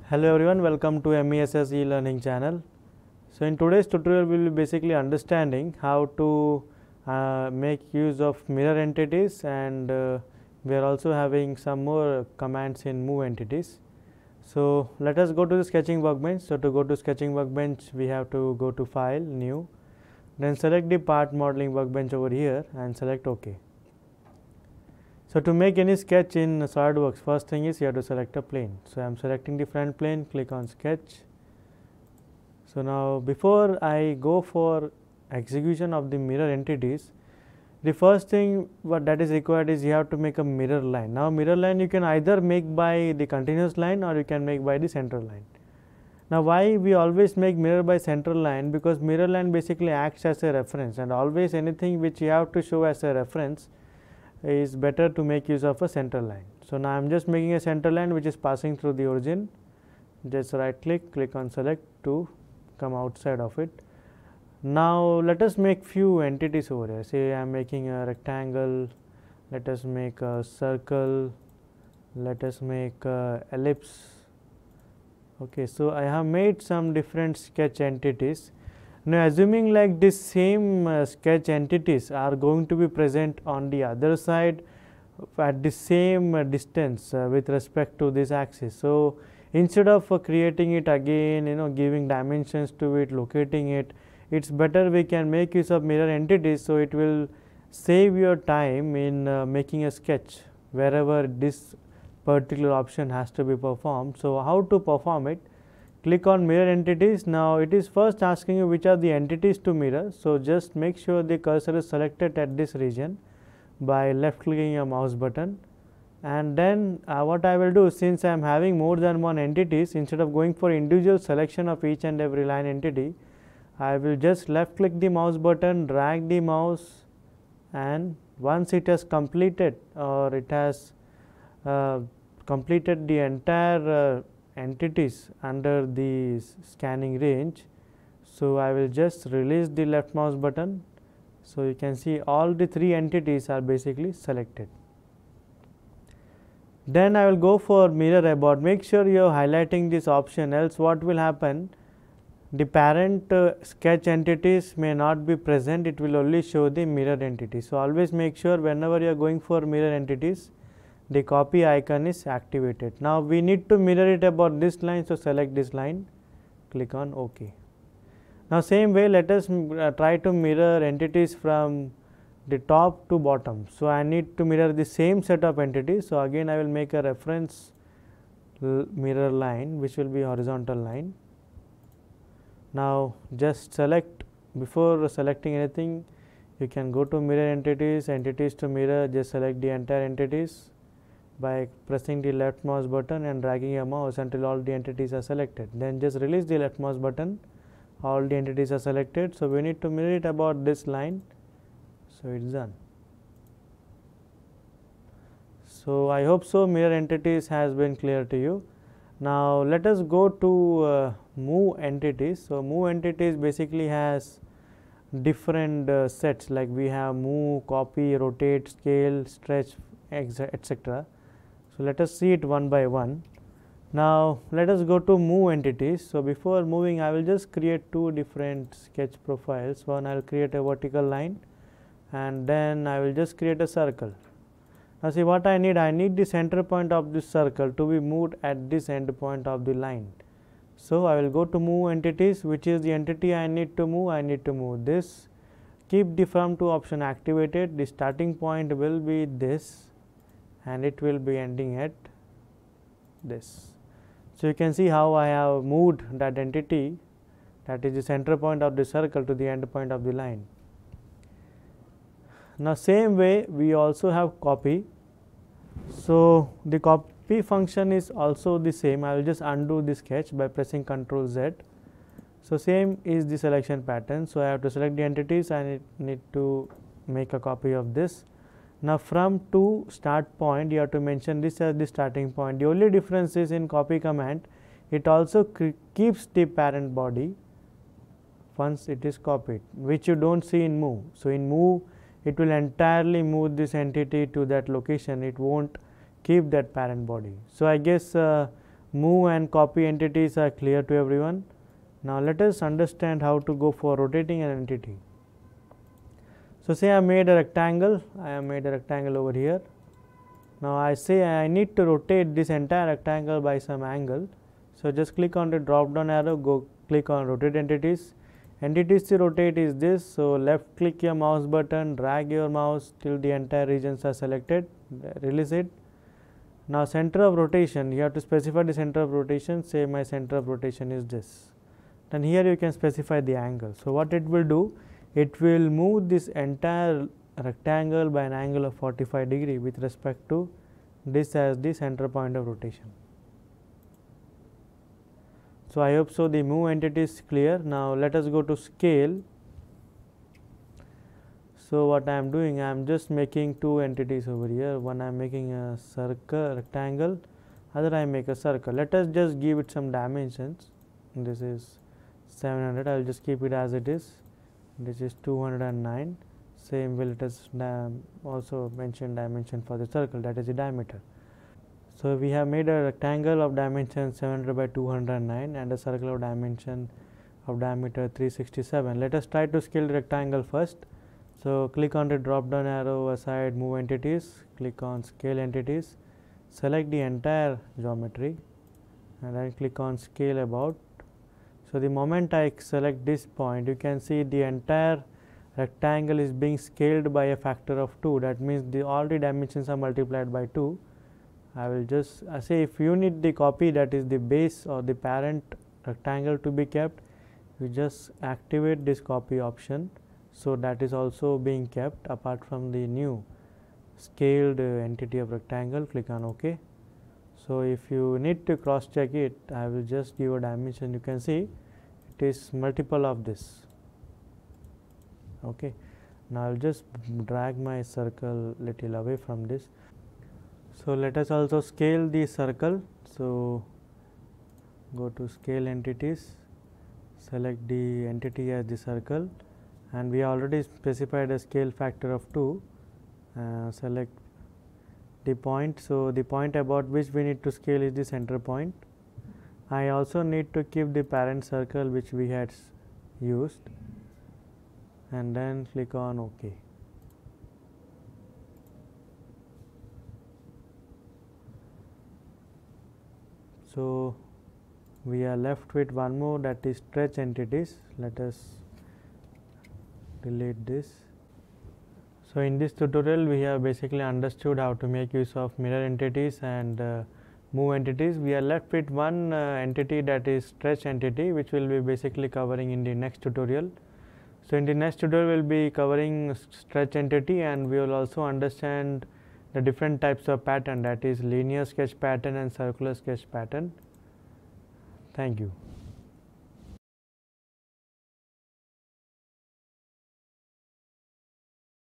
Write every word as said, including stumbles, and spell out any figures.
Hello everyone, welcome to M E S S e-learning channel. So in today's tutorial we will be basically understanding how to uh, make use of mirror entities, and uh, we are also having some more commands in move entities. So let us go to the sketching workbench. So to go to sketching workbench we have to go to file, new, then select the part modeling workbench over here and select OK. So to make any sketch in SolidWorks, first thing is you have to select a plane. So I am selecting the front plane, click on sketch. So now before I go for execution of the mirror entities, the first thing what that is required is you have to make a mirror line. Now mirror line you can either make by the continuous line or you can make by the central line. Now why we always make mirror by central line? Because mirror line basically acts as a reference, and always anything which you have to show as a reference is better to make use of a central line. So now I am just making a central line which is passing through the origin. Just right click, click on select to come outside of it. Now let us make few entities over here. Say I am making a rectangle, let us make a circle, let us make a ellipse. Okay, so I have made some different sketch entities. Now assuming like this same uh, sketch entities are going to be present on the other side at the same uh, distance uh, with respect to this axis. So instead of uh, creating it again, you know, giving dimensions to it, locating it, it's better we can make use of mirror entities. So it will save your time in uh, making a sketch wherever this particular option has to be performed. So how to perform it? Click on mirror entities. Now it is first asking you which are the entities to mirror. So just make sure the cursor is selected at this region by left clicking your mouse button, and then uh, what I will do, since I am having more than one entities, instead of going for individual selection of each and every line entity, I will just left click the mouse button, drag the mouse, and once it has completed or it has uh, completed the entire uh, entities under the scanning range, so I will just release the left mouse button. So you can see all the three entities are basically selected. Then I will go for mirror abort. Make sure you are highlighting this option, else what will happen, the parent uh, sketch entities may not be present, it will only show the mirror entity. So always make sure whenever you are going for mirror entities, the copy icon is activated. Now we need to mirror it about this line, so select this line, click on OK. Now same way let us uh, try to mirror entities from the top to bottom. So I need to mirror the same set of entities. So again I will make a reference mirror line which will be horizontal line. Now just select, before selecting anything you can go to mirror entities, entities to mirror, just select the entire entities by pressing the left mouse button and dragging your mouse until all the entities are selected. Then just release the left mouse button, all the entities are selected. So we need to mirror it about this line. So it's done. So I hope so mirror entities has been clear to you. Now let us go to uh, move entities. So move entities basically has different uh, sets, like we have move, copy, rotate, scale, stretch, et cetera. So let us see it one by one. Now let us go to move entities. So before moving I will just create two different sketch profiles. One I will create a vertical line, and then I will just create a circle. Now see what I need, I need the center point of this circle to be moved at this end point of the line. So I will go to move entities, which is the entity I need to move, I need to move this. Keep the from to option activated. The starting point will be this and it will be ending at this. So you can see how I have moved that entity, that is the center point of the circle, to the end point of the line. Now same way we also have copy. So the copy function is also the same. I will just undo the sketch by pressing Ctrl Z. So same is the selection pattern. So I have to select the entities and I need to make a copy of this. Now from to start point you have to mention this as the starting point. The only difference is in copy command it also keeps the parent body once it is copied, which you don't see in move. So in move it will entirely move this entity to that location, it won't keep that parent body. So I guess uh, move and copy entities are clear to everyone. Now let us understand how to go for rotating an entity. So say I made a rectangle, I have made a rectangle over here. Now I say I need to rotate this entire rectangle by some angle. So just click on the drop down arrow, go click on rotate entities. Entities to rotate is this, so left click your mouse button, drag your mouse till the entire regions are selected, release it. Now center of rotation, you have to specify the center of rotation, say my center of rotation is this. Then here you can specify the angle. So what it will do, it will move this entire rectangle by an angle of forty-five degree with respect to this as the center point of rotation. So I hope so the move entity is clear. Now let us go to scale. So what I am doing, I am just making two entities over here. One I am making a circle, rectangle, other I make a circle. Let us just give it some dimensions. This is seven hundred, I will just keep it as it is. This is two hundred nine. Same will let us also mention dimension for the circle, that is the diameter. So we have made a rectangle of dimension seven hundred by two hundred nine and a circle of dimension of diameter three hundred sixty-seven. Let us try to scale the rectangle first. So click on the drop down arrow aside move entities, click on scale entities, select the entire geometry and then click on scale about. So the moment I select this point, you can see the entire rectangle is being scaled by a factor of two. That means the all the dimensions are multiplied by two. I will just uh, say if you need the copy, that is the base or the parent rectangle to be kept, you just activate this copy option. So that is also being kept apart from the new scaled uh, entity of rectangle. Click on OK. So if you need to cross check it, I will just give a dimension. You can see it is multiple of this. Okay. Now I will just drag my circle little away from this. So let us also scale the circle. So go to scale entities, select the entity as the circle, and we already specified a scale factor of two. Uh, select the point. So the point about which we need to scale is the center point. I also need to keep the parent circle which we had used, and then click on OK. So we are left with one more, that is stretch entities. Let us delete this. So in this tutorial we have basically understood how to make use of mirror entities and uh, move entities. We are left with one uh, entity, that is stretch entity, which will be basically covering in the next tutorial. So in the next tutorial we will be covering stretch entity, and we will also understand the different types of pattern, that is linear sketch pattern and circular sketch pattern. Thank you.